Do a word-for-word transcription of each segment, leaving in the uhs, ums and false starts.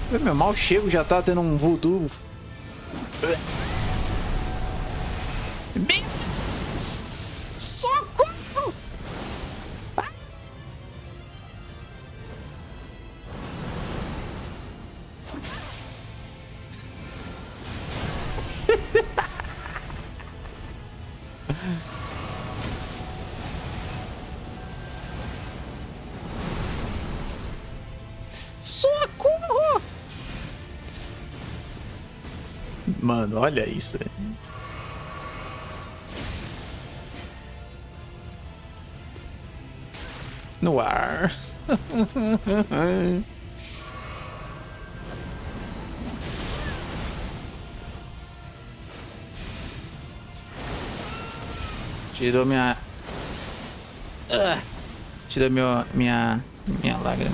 Meu mal chego já tá tendo um voodoo. Meu Deus! Socorro! Ah! Socorro! Mano, olha isso. No ar. Tirou minha... Uh, tirou meu, minha... minha lágrima.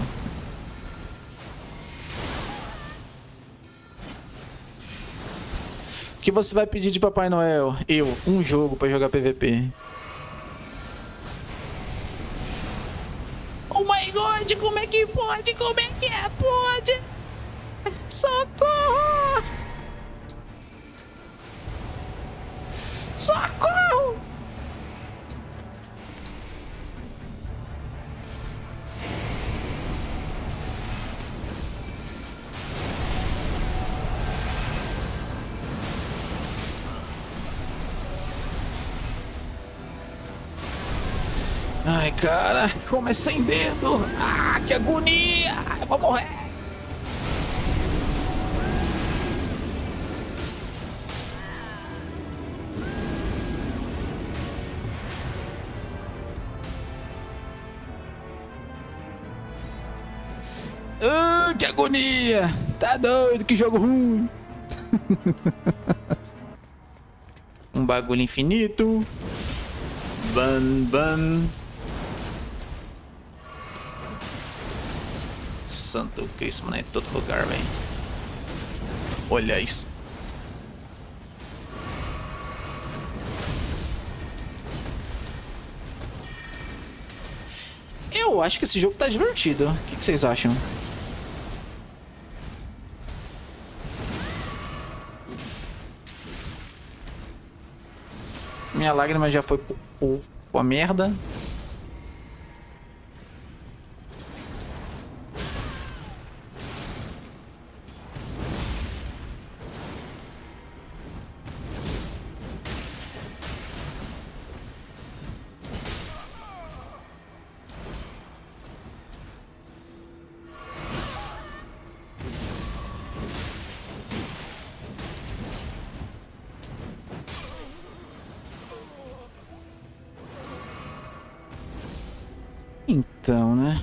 O que você vai pedir de Papai Noel? Eu, um jogo pra jogar P V P. Oh my god, como é que pode? Como é que é? Pode? Socorro! Socorro! Ai, cara, como é sem dedo. Ah, que agonia. Eu vou morrer. Ah, que agonia. Tá doido, que jogo ruim. Um bagulho infinito. Ban, ban. Santo Cristo, mano, é todo lugar, velho. Olha isso. Eu acho que esse jogo tá divertido. O que, que vocês acham? Minha lágrima já foi pro, pro, pro a merda. Então, né?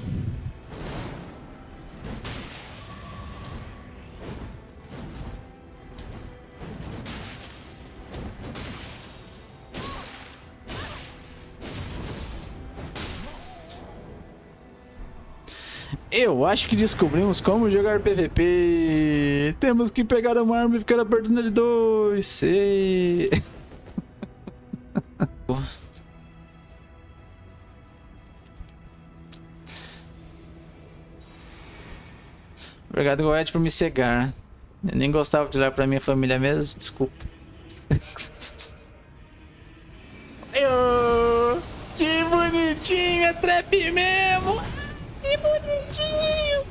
Eu acho que descobrimos como jogar P V P. Temos que pegar uma arma e ficar apertando de dois. E... Obrigado, Goethe, por me cegar. Eu nem gostava de olhar pra minha família mesmo. Desculpa. Oh, que bonitinho, é trap mesmo. Que bonitinho.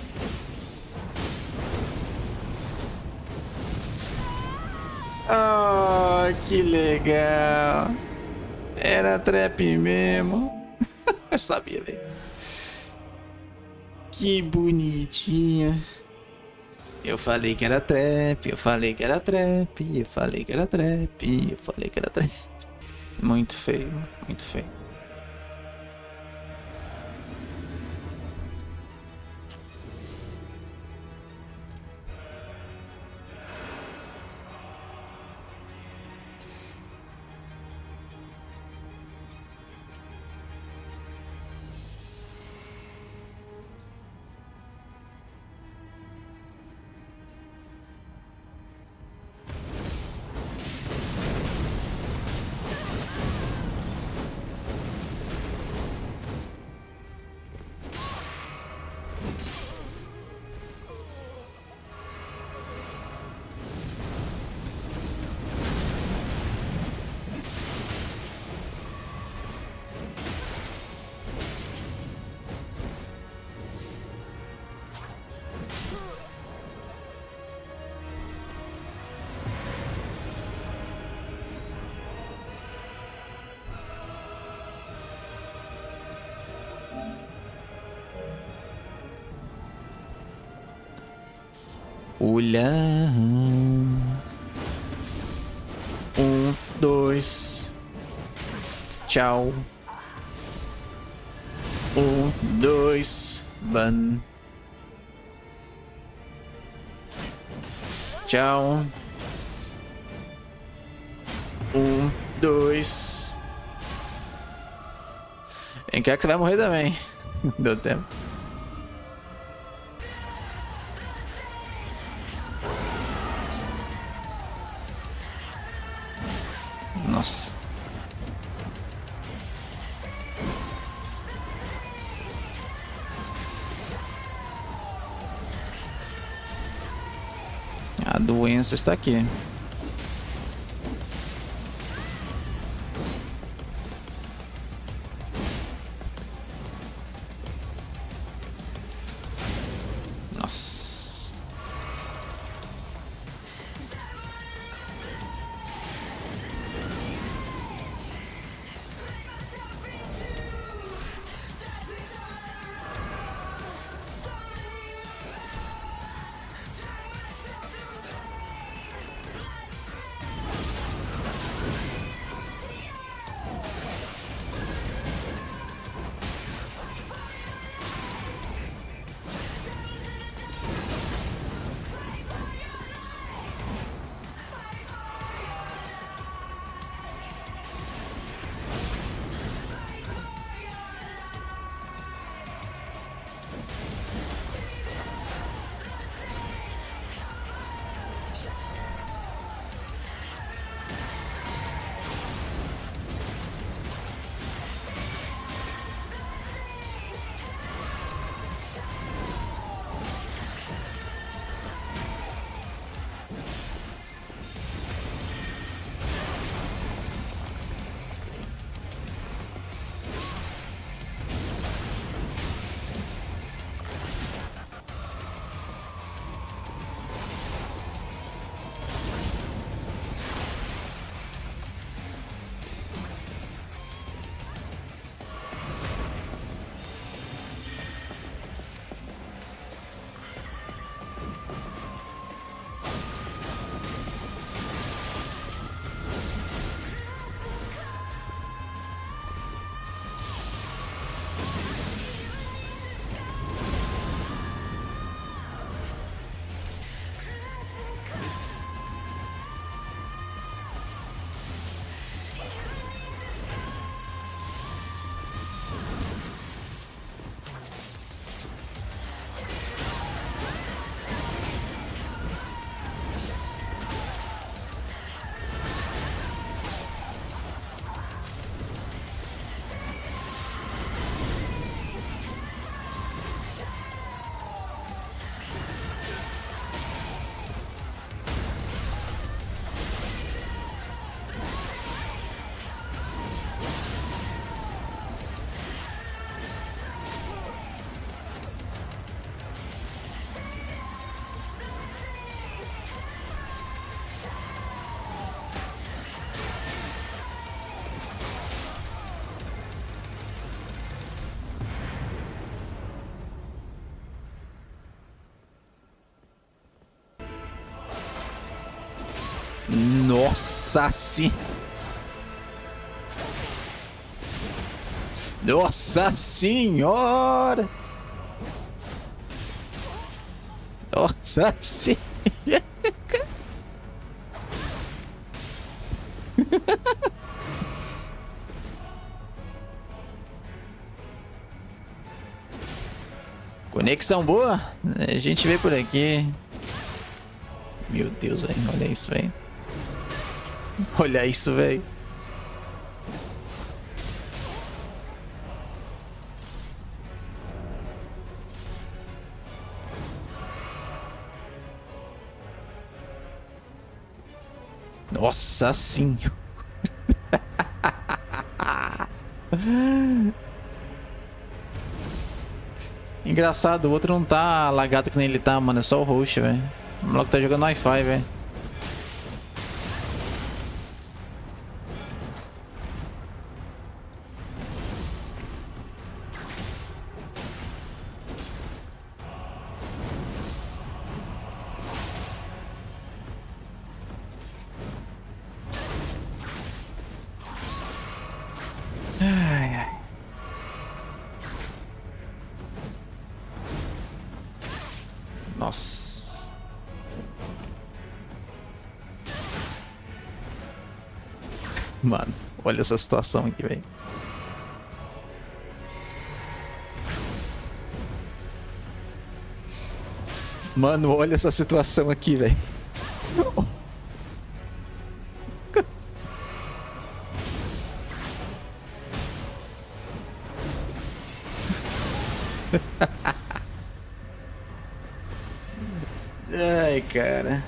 Oh, que legal. Era trap mesmo. Eu sabia, velho. Que bonitinha. Eu falei que era trap, eu falei que era trap, eu falei que era trap, eu falei que era trap. Muito feio, muito feio. Olha. Um, dois. Tchau. Um, dois. Ban. Tchau. Um, dois. Vem cá que você vai morrer também. Deu tempo. Nossa. A doença está aqui. Nossa. Nossa sim. Nossa senhora. Nossa senhora. Conexão boa? A gente vê por aqui. Meu Deus, velho. Olha isso, velho. Olha isso, velho. Nossa senhora. Engraçado, o outro não tá lagado que nem ele tá, mano. É só o host, velho. O moleque tá jogando Wi-Fi, velho. Nossa. Mano, olha essa situação aqui, velho. Mano, olha essa situação aqui, velho. Ai, cara.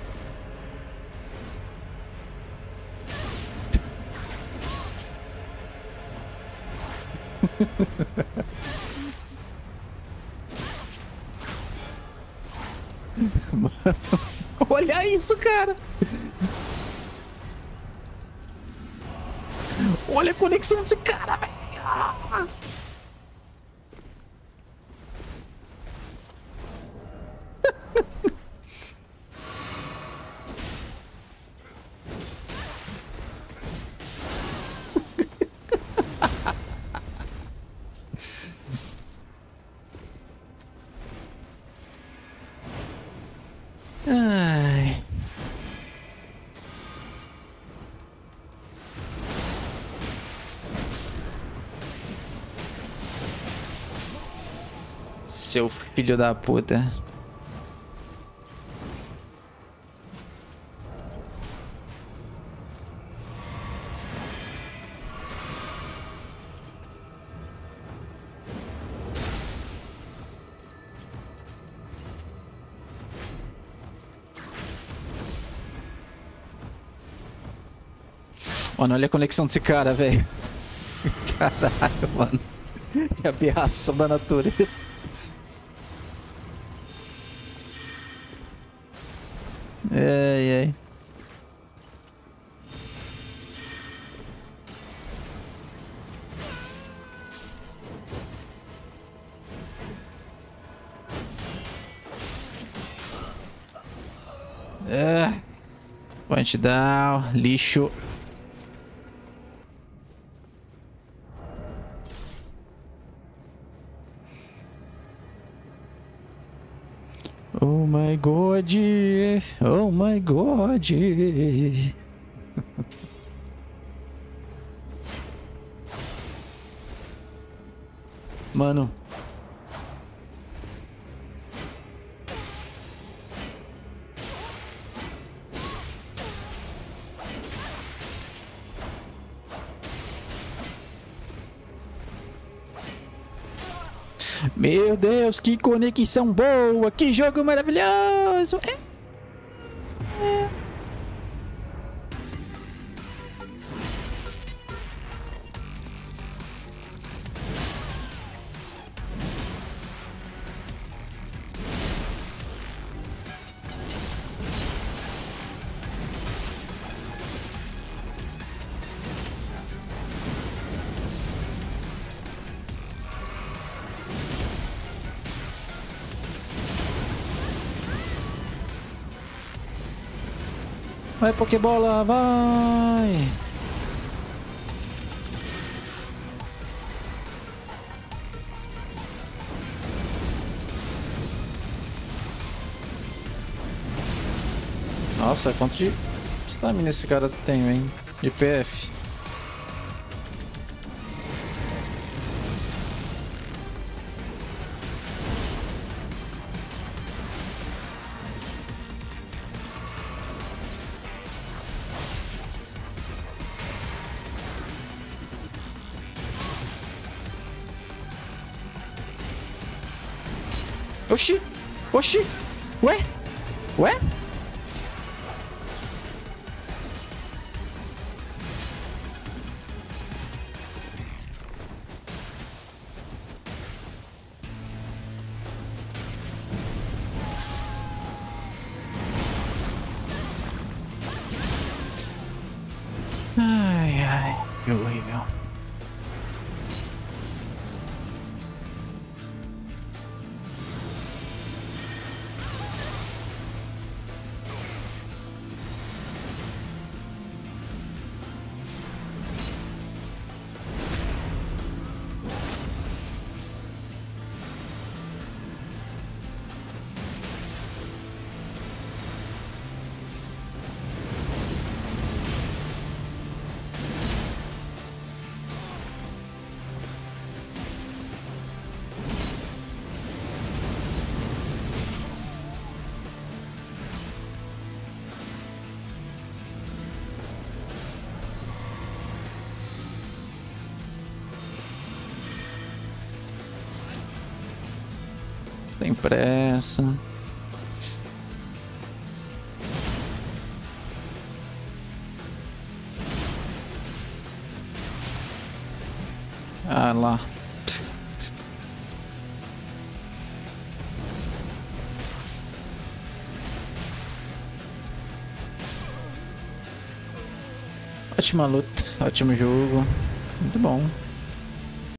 Mano, olha isso, cara. Olha a conexão desse cara, velho. Ai. Seu filho da puta. Mano, olha a conexão desse cara, velho. Caralho, mano. É a aberração da natureza. Ai, ai. É. Point down, lixo. Oh my god, oh my god. Mano. Meu Deus, que conexão boa, que jogo maravilhoso. É. É. Vai, Pokébola, vai! Nossa, quanto de stamina esse cara tem, hein? De P F. Oxi! Oxi! Ué? Ué? Ai, ai, que horrível. Sem pressa. Ah lá. Ótima luta, ótimo jogo, muito bom.